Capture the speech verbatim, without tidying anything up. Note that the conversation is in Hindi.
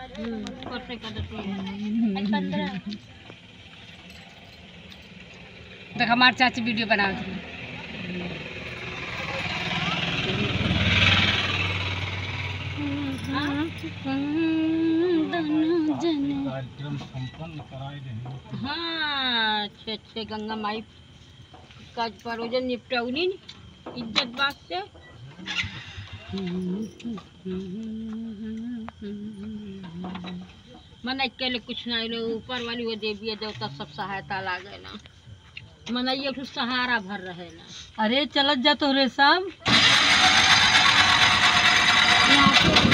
देख हमारे चाची वीडियो बना थी। हाँ अच्छे अच्छे गंगा माई का परोजन निपटौनी इज्जत बात से। मन अकेले कुछ नहीं लो, ऊपर वाली वो देवी देवता सब सहायता लागे ना, मन ये कुछ सहारा भर रहे ना। अरे चलत जा तो रे सब